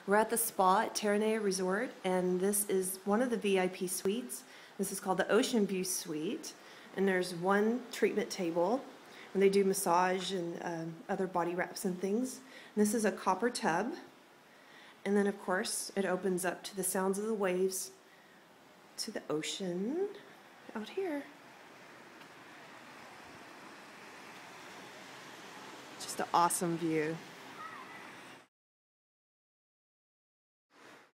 We're at the spa at Terranea Resort, and this is one of the VIP suites. This is called the Ocean View Suite, and there's one treatment table, and they do massage and other body wraps and things. And this is a copper tub, and then of course it opens up to the sounds of the waves, to the ocean out here. Just an awesome view.